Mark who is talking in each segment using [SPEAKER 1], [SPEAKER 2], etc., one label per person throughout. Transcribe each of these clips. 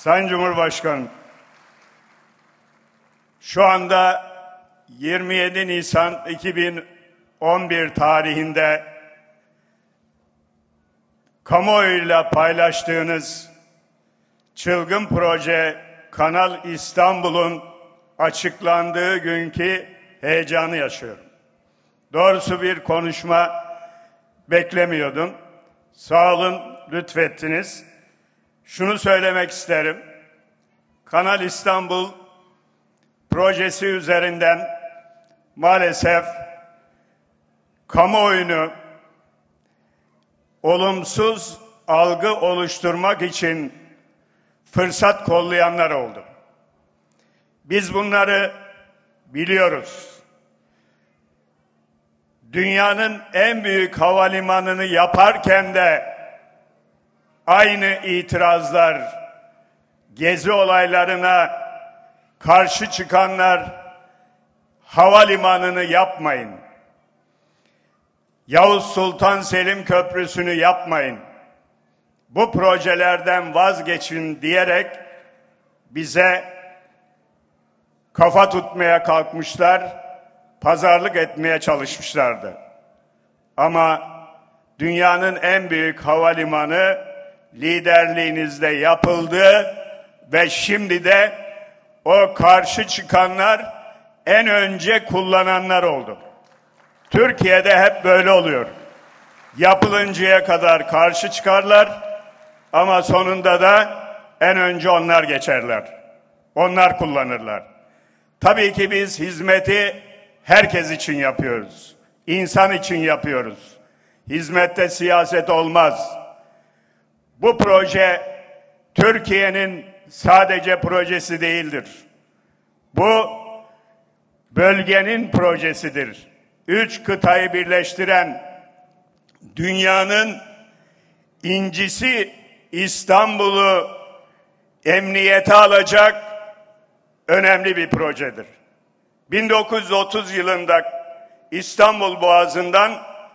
[SPEAKER 1] Sayın Cumhurbaşkanım, şu anda 27 Nisan 2011 tarihinde kamuoyuyla paylaştığınız çılgın proje Kanal İstanbul'un açıklandığı günkü heyecanı yaşıyorum. Doğrusu bir konuşma beklemiyordum. Sağ olun, lütfettiniz. Şunu söylemek isterim. Kanal İstanbul projesi üzerinden maalesef kamuoyunu olumsuz algı oluşturmak için fırsat kollayanlar oldu. Biz bunları biliyoruz. Dünyanın en büyük havalimanını yaparken de aynı itirazlar, gezi olaylarına karşı çıkanlar havalimanını yapmayın, Yavuz Sultan Selim Köprüsü'nü yapmayın, bu projelerden vazgeçin diyerek bize kafa tutmaya kalkmışlar, pazarlık etmeye çalışmışlardı. Ama dünyanın en büyük havalimanı liderliğinizde yapıldı ve şimdi de o karşı çıkanlar en önce kullananlar oldu. Türkiye'de hep böyle oluyor. Yapılıncaya kadar karşı çıkarlar ama sonunda da en önce onlar geçerler. Onlar kullanırlar. Tabii ki biz hizmeti herkes için yapıyoruz. İnsan için yapıyoruz. Hizmette siyaset olmaz. Bu proje Türkiye'nin sadece projesi değildir. Bu bölgenin projesidir. 3 kıtayı birleştiren dünyanın incisi İstanbul'u emniyete alacak önemli bir projedir. 1930 yılında İstanbul Boğazı'ndan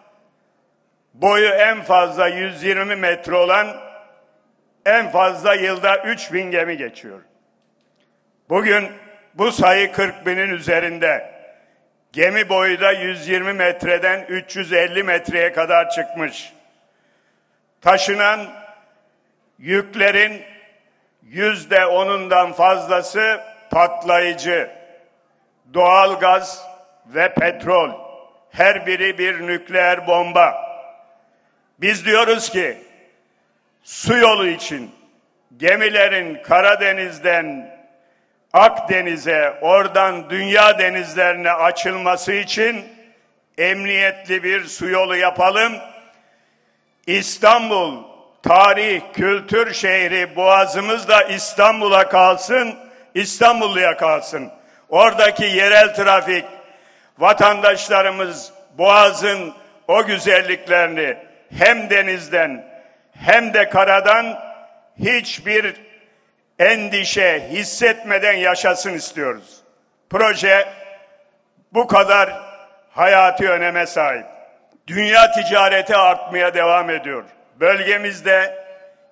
[SPEAKER 1] boyu en fazla 120 metre olan en fazla yılda 3000 gemi geçiyor. Bugün bu sayı 40 binin üzerinde. Gemi boyu da 120 metreden 350 metreye kadar çıkmış. Taşınan yüklerin %10'undan fazlası patlayıcı, doğalgaz ve petrol. Her biri bir nükleer bomba. Biz diyoruz ki su yolu için gemilerin Karadeniz'den Akdeniz'e, oradan dünya denizlerine açılması için emniyetli bir su yolu yapalım. İstanbul, tarih, kültür şehri, boğazımız da İstanbul'a kalsın, İstanbulluya kalsın. Oradaki yerel trafik, vatandaşlarımız boğazın o güzelliklerini hem denizden hem de karadan hiçbir endişe hissetmeden yaşasın istiyoruz. Proje bu kadar hayati öneme sahip. Dünya ticareti artmaya devam ediyor. Bölgemizde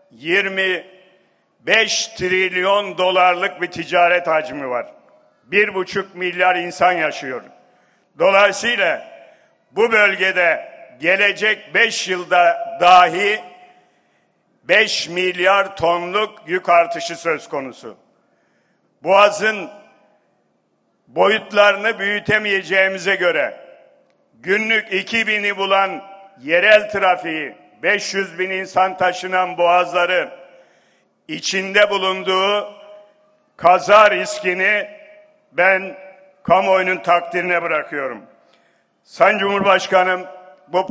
[SPEAKER 1] 25 trilyon dolarlık bir ticaret hacmi var. 1,5 milyar insan yaşıyor. Dolayısıyla bu bölgede gelecek 5 yılda dahi 5 milyar tonluk yük artışı söz konusu. Boğazın boyutlarını büyütemeyeceğimize göre günlük 2000'i bulan yerel trafiği, 500 bin insan taşınan boğazları, içinde bulunduğu kaza riskini ben kamuoyunun takdirine bırakıyorum. Sayın Cumhurbaşkanım, bu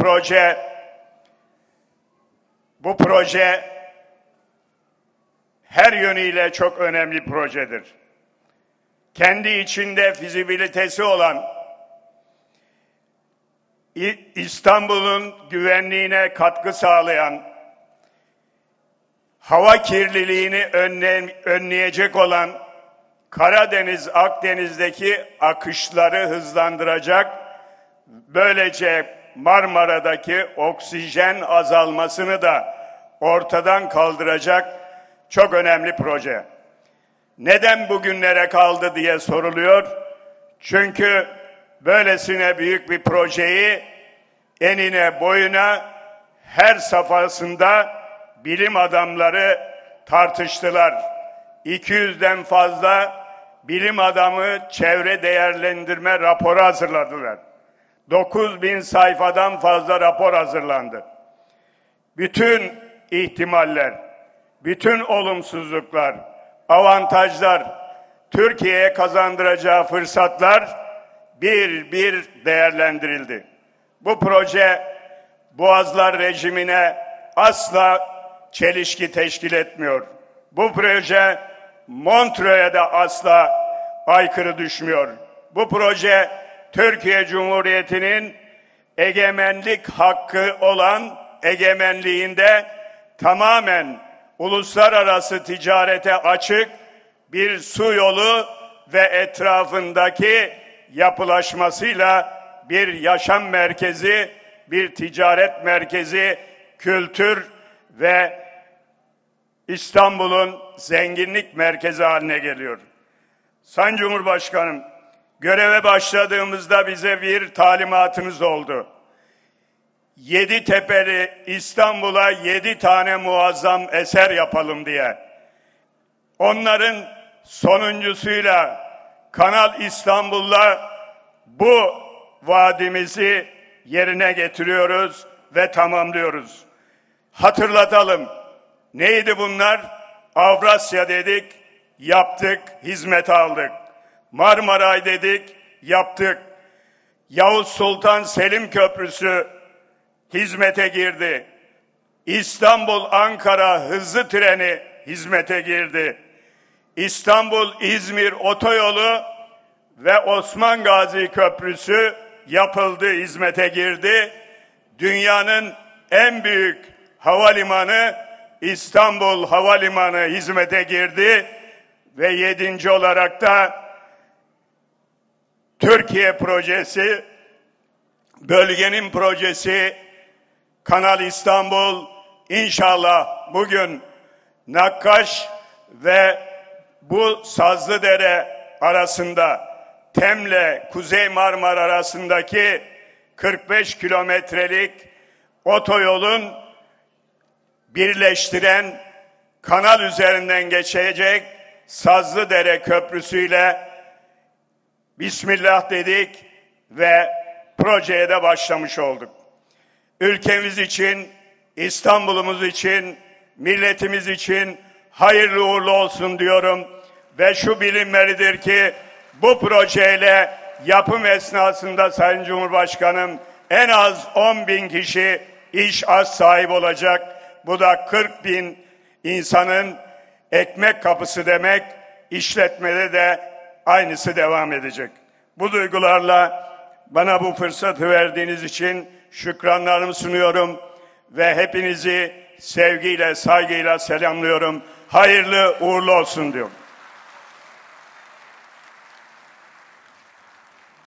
[SPEAKER 1] proje her yönüyle çok önemli bir projedir. Kendi içinde fizibilitesi olan, İstanbul'un güvenliğine katkı sağlayan, hava kirliliğini önleyecek olan, Karadeniz, Akdeniz'deki akışları hızlandıracak, böylece Marmara'daki oksijen azalmasını da ortadan kaldıracak çok önemli proje. neden bugünlere kaldı diye soruluyor. Çünkü böylesine büyük bir projeyi enine boyuna her safhasında bilim adamları tartıştılar. 200'den fazla bilim adamı çevre değerlendirme raporu hazırladılar. 9.000 sayfadan fazla rapor hazırlandı. Bütün ihtimaller, bütün olumsuzluklar, avantajlar, Türkiye'ye kazandıracağı fırsatlar bir bir değerlendirildi. Bu proje Boğazlar rejimine asla çelişki teşkil etmiyor. Bu proje Montreux'e de asla aykırı düşmüyor. Bu proje Türkiye Cumhuriyeti'nin egemenlik hakkı olan egemenliğinde tamamen uluslararası ticarete açık bir su yolu ve etrafındaki yapılaşmasıyla bir yaşam merkezi, bir ticaret merkezi, kültür ve İstanbul'un zenginlik merkezi haline geliyor. Sayın Cumhurbaşkanım, göreve başladığımızda bize bir talimatınız oldu. Yeditepe'li İstanbul'a 7 tane muazzam eser yapalım diye. Onların sonuncusuyla Kanal İstanbul'la bu vaadimizi yerine getiriyoruz ve tamamlıyoruz. Hatırlatalım. Neydi bunlar? Avrasya dedik, yaptık, hizmet aldık. Marmaray dedik, yaptık. Yavuz Sultan Selim Köprüsü hizmete girdi. İstanbul-Ankara hızlı treni hizmete girdi. İstanbul-İzmir otoyolu ve Osman Gazi Köprüsü yapıldı, hizmete girdi. Dünyanın en büyük havalimanı İstanbul Havalimanı hizmete girdi ve 7. olarak da Türkiye projesi, bölgenin projesi Kanal İstanbul inşallah bugün Nakkaş ve bu Sazlıdere arasında Tem'le Kuzey Marmara arasındaki 45 kilometrelik otoyolun birleştiren kanal üzerinden geçecek Sazlıdere Köprüsü'yle Bismillah dedik ve projeye de başlamış olduk. Ülkemiz için, İstanbul'umuz için, milletimiz için hayırlı uğurlu olsun diyorum ve şu bilinmelidir ki bu projeyle yapım esnasında Sayın Cumhurbaşkanım en az 10.000 kişi iş sahibi olacak. Bu da 40.000 insanın ekmek kapısı demek, işletmede de aynısı devam edecek. Bu duygularla bana bu fırsatı verdiğiniz için şükranlarımı sunuyorum ve hepinizi sevgiyle, saygıyla selamlıyorum. Hayırlı uğurlu olsun diyorum.